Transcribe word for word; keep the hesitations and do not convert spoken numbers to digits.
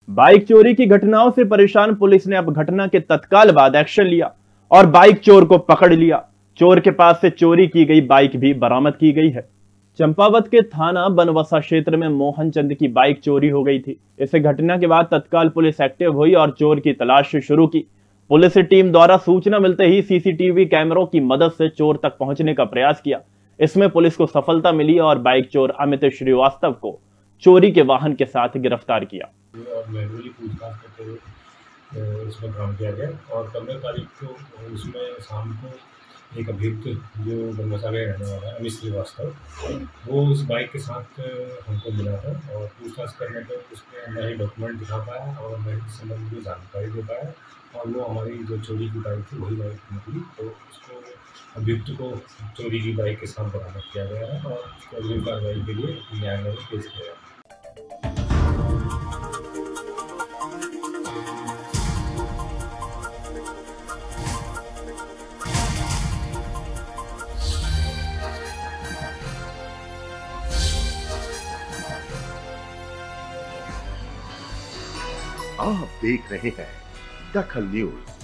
Bike चोरी की घटनाओं से परेशान पुलिस ने अब घटना के तत्काल बाद एक्शन लिया और बाइक चोर को पकड़ लिया। चोर के पास से चोरी की गई बाइक भी बरामद की गई है। चंपावत के थाना बनवसा क्षेत्र में मोहन चंद की बाइक चोरी हो गई थी। इस घटना के बाद तत्काल पुलिस एक्टिव हुई और चोर की तलाश शुरू की। पुलिस टीम द्वारा सूचना मिलते ही सीसीटीवी कैमरों की मदद से चोर तक पहुंचने का प्रयास किया। इसमें पुलिस को सफलता मिली और बाइक चोर अमित श्रीवास्तव को चोरी के वाहन के साथ गिरफ्तार किया और मैनुअली पूछताछ करते हुए इसमें काम किया गया और पंद्रह तारीख को उसमें शाम को एक अभियुक्त जो बनवसा का रहने वाला है अमित श्रीवास्तव, वो इस बाइक के साथ हमको मिला था और पूछताछ करने पर उसने न ही डॉक्यूमेंट दिखा पाया और न ही इस संबंध में जानकारी दे पाया और वो हमारी जो चोरी की बाइक थी वही बाइक निकली। तो उसको अभियुक्त को चोरी की बाइक के साथ बरामद किया गया है और उसको अगली कार्रवाई के लिए न्यायालय में पेश किया गया। आप देख रहे हैं दखल न्यूज।